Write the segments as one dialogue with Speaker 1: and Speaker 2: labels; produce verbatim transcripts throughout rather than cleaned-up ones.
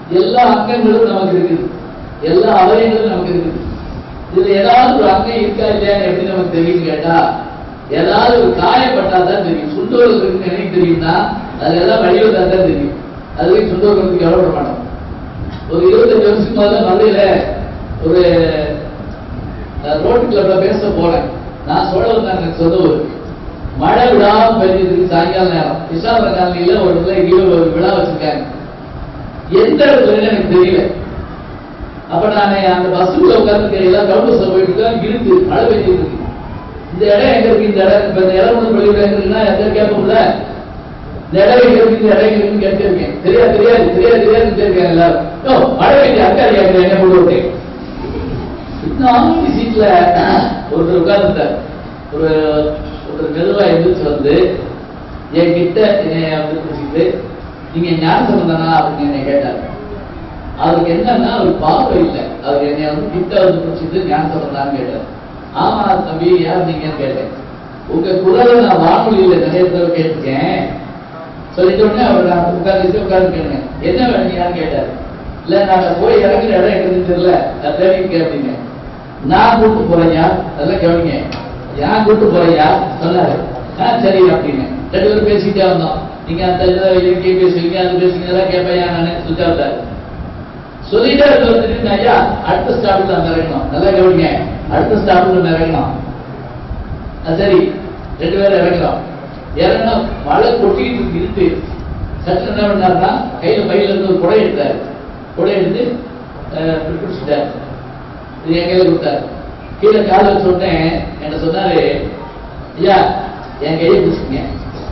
Speaker 1: எல்லா அங்கங்களும் நமக்கு இருக்குது, எல்லா அவயங்களும் நமக்கு இருக்குது. இதுல ஏதாவது ஒரு அங்கம் இருக்கா இல்லையான்னு எப்படி நமக்கு தெரியும் கேட்டா, ஏதாவது ஒரு காயப்பட்டா தான் தெரியும். சுண்டோல் இருக்குன்னு எனக்கு தெரியும்னா அது எல்லாம் வழிவதா தான் தெரியும். அதுவே சுண்டோல் எவ்வளவு மாட்டோம். ஒரு இருபத்தஞ்சு வருஷத்துக்கு முதல்ல மதுரையில ஒரு ரோட்டு கிளப்ல பேச போனேன். நான் சோழவன் தான் எனக்கு சொந்த ஊர். மழை விழாம பெய்ஞ்சதுக்கு சாயங்கால நேரம் விசாரணை காலனியில ஒரு இடத்துல ஒரு விழா வச்சிருக்காங்க. எந்த இடத்துல எனக்கு தெரியல. அப்ப நான் அந்த பஸ்ஸுக்குள்ள உட்கார்ந்து எல்லாம் கவுண்டர்ஸ்ல போயிட்டு இருக்கேன். இருக்கு, மழை பெய்ஞ்சிட்டு இருக்கு. இந்த இடம் எங்க இருக்கு, இந்த இடம் இப்ப இந்த இடம் வந்து வெளியில இருக்குன்னா எந்த கேட்போம்ல, இந்த இடம் எங்க இருக்கு, இந்த இடம் எங்க இருக்குன்னு கேட்டிருக்கேன். தெரியாது தெரியாது தெரியாது தெரியாதுன்னு இருக்கேன் எல்லாரும். ஓ மழை பெய்ஞ்சு அக்கா கேட்கிறேன் என்ன போட்டு இன்னும் சீட்ல ஒருத்தர் உட்கார்ந்துட்டார். ஒரு ஒரு மெதுவா எந்திரிச்சு வந்து என்கிட்ட என்னைய வந்து பிடிச்சிட்டு நீங்க ஞான சம்பந்தனா அப்படின்னு என்னை கேட்டாரு. அவருக்கு என்னன்னா ஒரு பார்வை இல்லை. அவர் என்னை வந்து கிட்ட வந்து பிடிச்சிட்டு ஞான சம்பந்தான்னு கேட்டார். ஆமா தம்பி யார் நீங்கன்னு கேட்டேன். உங்க குரலை நான் வானொலியில நிறைய தடவை கேட்டிருக்கேன் சொல்லிட்டு உடனே அவர் நான் உட்கார்ந்து உட்கார்ந்து கேட்டேன். என்ன வேணுங்கன்னு கேட்டாரு. இல்ல நாங்க போய் இறங்குற இடம் எங்களுக்கு தெரியல, நான் தேடிக்க அப்படின்னு. நான் கூட்டு போறையா அதெல்லாம் கவனிங்க, ஏன் கூட்டு போறையா சொன்னாரு. ஆஹ் சரி அப்படின்னு ரெண்டு பேரும் பேசிக்கிட்டே வந்தோம். நீங்க அந்த இலக்கிய பேசுவீங்க அது பேசுவீங்க அதெல்லாம் கேட்பையா நானு சொல்லிட்டாரு. சொல்லிட்டே வந்துட்டு ஐயா அடுத்த ஸ்டாப்ல நம்ம இறங்கணும், நல்லா கவனிங்க, அடுத்த ஸ்டாப்ல நம்ம இறங்கணும். சரி ரெண்டு பேரும் இறங்குறோம். இறங்கினா மழை கொட்டிட்டு இருக்கு. சற்று என்ன பண்ணாருன்னா கையில பையில இருந்து ஒரு குடை எடுத்தாரு. குடை எடுத்து பிடிச்சிட்டாரு. இது என் கையில கொடுத்தாரு. கீழே கால சொன்னேன் என்ன சொன்னாரு, ஐயா என் கையை பிடிச்சிங்க.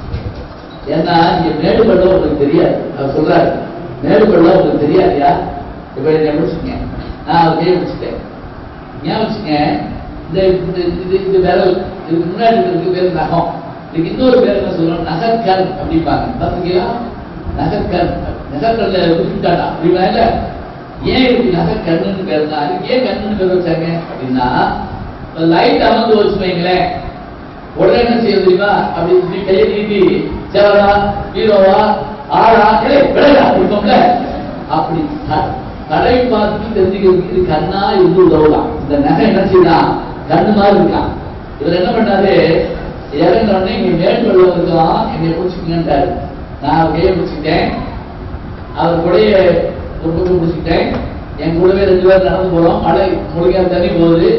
Speaker 1: ஏன்னா இங்க மேடு பள்ளம் உங்களுக்கு தெரியாது. அவர் சொல்றாரு மேடு பள்ளம் உங்களுக்கு தெரியாதுயா, இப்ப என்ன பிடிச்சிங்க. நான் அவர் கையை பிடிச்சிட்டேன். ஏன் வச்சுங்க, இந்த இது விரல் இதுக்கு முன்னாடி இருக்கிறதுக்கு பேர் நகம். இதுக்கு இன்னொரு பேர் என்ன சொல்லணும், நகக்கண் அப்படிப்பாங்க. பாத்தீங்களா நகக்கண், நகக்கண்ல விட்டுட்டாடா அப்படின்னா இல்ல. ஏன் இதுக்கு நகக்கண்ணுன்னு பேருனா ஏன் கண்ணுன்னு பேர் வச்சாங்க அப்படின்னா, லைட் அமர்ந்து வச்சு வைங்களேன் உடனே என்ன செய்ய தெரியுமா, அப்படி கையை நீட்டி சேவரா ஹீரோவா ஆடா விளையா இருப்போம்ல, அப்படி கடை பார்த்து தெரிஞ்சுக்கிறதுக்கு இது கண்ணா இருந்து உதவலாம். இந்த நகை என்ன செய்யலாம், கண்ணு மாதிரி இருக்கான். இவர் என்ன பண்ணாரு, இறங்கின உடனே இங்க மேல் வெள்ளம் இருக்கலாம் என்னை பிடிச்சிக்கங்கன்றாரு. நான் கையை பிடிச்சிக்கிட்டேன், அவர் கூடைய ஒரு பக்கம் பிடிச்சிக்கிட்டேன். என் கூடவே ரெண்டு பேரும் நடந்து போறோம். மழை முழுக்க தண்ணி போகுது.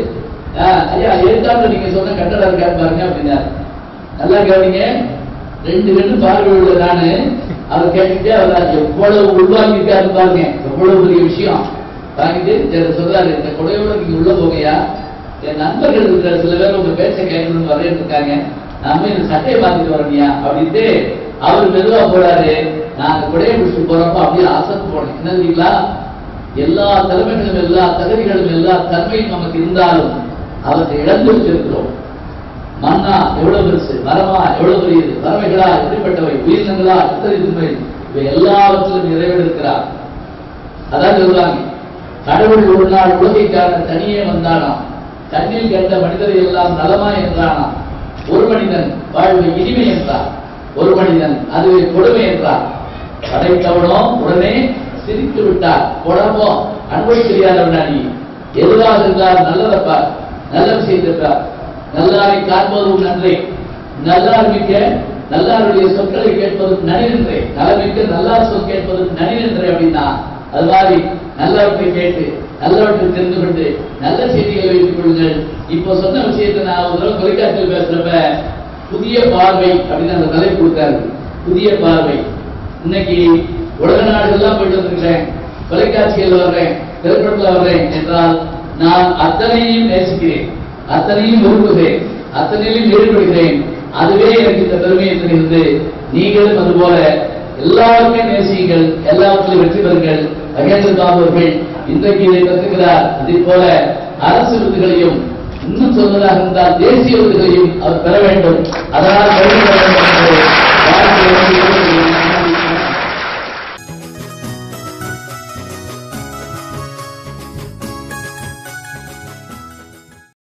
Speaker 1: ஐயா எழுத்தாப்புல நீங்க சொன்ன கட்டடா இருக்காரு பாருங்க அப்படின்னாரு. நல்லா கவனிங்க, ரெண்டு ரெண்டு பார்வை உள்ள நானு அவர் கேட்டுக்கிட்டே அவர் எவ்வளவு உள்வாங்கிட்டாரு பாருங்க, எவ்வளவு பெரிய விஷயம் வாங்கிட்டு சொல்றாரு. இந்த குடையோட நீங்க உள்ள போகையா, என் நண்பர்கள் இருக்கிற சில பேர் உங்க பேச்சை கேட்கணும்னு வரையிட்டு இருக்காங்க, நாம இந்த சட்டையை மாத்திட்டு வரணியா அப்படின்ட்டு அவர் மெதுவா போறாரு. நான் அந்த குடையை பிடிச்சிட்டு போறப்ப அப்படியே அசத்து போனேன். என்ன தெரியுங்களா, எல்லா திறமைகளும் எல்லா தகுதிகளும் எல்லா தன்மையும் நமக்கு இருந்தாலும் அவற்றை இழந்து வச்சிருக்கிறோம். மண்ணா எவ்வளவு பெருசு, மரமா எவ்வளவு பெரியது, பறவைகளா எப்படிப்பட்டவை, உயிரினங்களா எத்தனை துன்பை, இவை எல்லாவற்றிலும் இறைவன் இருக்கிறார். அதான் சொல்றாங்க, கடவுள் ஒரு நாள் உலகைக்கான தனியே வந்தானாம், தண்ணில் கண்ட மனிதரை எல்லாம் நலமா என்றானாம். ஒரு மனிதன் வாழ்வை இனிமை என்றார், ஒரு மனிதன் அதுவே கொடுமை என்றார். படைத்தவனோ உடனே சிரித்து விட்டார். உடம்போ அன்பை தெரியாதவனா நீ, எதுவாக இருந்தால் நல்லதப்பார், நல்லது செய்திருக்கிறார். நல்லாரை காண்பதும் நன்றே, நல்லார் மிக்க நல்லாருடைய சொற்களை கேட்பதும் நனின்றே, நலமிக்க நல்லார் சொல் கேட்பதும் நனின்றே அப்படின்னா அது மாதிரி நல்லவற்றை கேட்டு நல்லவற்றை தெரிந்து கொண்டு நல்ல செய்திகளை வைத்துக் கொள்ளுங்கள். இப்போ சொன்ன விஷயத்தை நான் ஒரு தடவை தொலைக்காட்சியில் பேசுறப்ப புதிய பார்வை அப்படின்னு அந்த தலைப்பு கொடுத்தாரு. புதிய பார்வை. இன்னைக்கு உலக நாடுகள்லாம் போயிட்டு வந்திருக்கிறேன், தொலைக்காட்சிகள் வர்றேன், திரைப்படத்தில் வர்றேன் என்றால் நான் அத்தனையும் நேசிக்கிறேன், அத்தனையும் விரும்புகிறேன், அத்தனையிலும் ஈடுபடுகிறேன். அதுவே எனக்கு இந்த பெருமையை தருகிறது. நீங்களும் அதுபோல எல்லாருமே நேசியுங்கள், எல்லாவற்றிலும் வெற்றி பெறுங்கள். மகேந்திர பாபு அவர்கள் இன்றைக்கு இதை கற்றுக்கிறார். இதே போல அரசு விருதுகளையும் இன்னும் சொல்வதாக இருந்தால் தேசிய விருதுகளையும் அவர் பெற வேண்டும். அதனால்